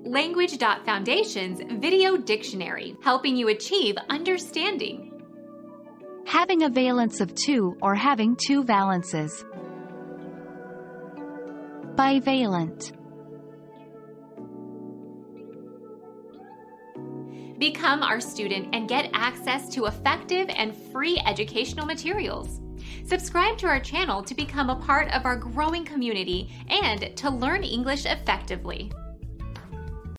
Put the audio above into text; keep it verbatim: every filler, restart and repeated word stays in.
Language Foundation's Video Dictionary, helping you achieve understanding. Having a valence of two or having two valences. Bivalent. Become our student and get access to effective and free educational materials. Subscribe to our channel to become a part of our growing community and to learn English effectively.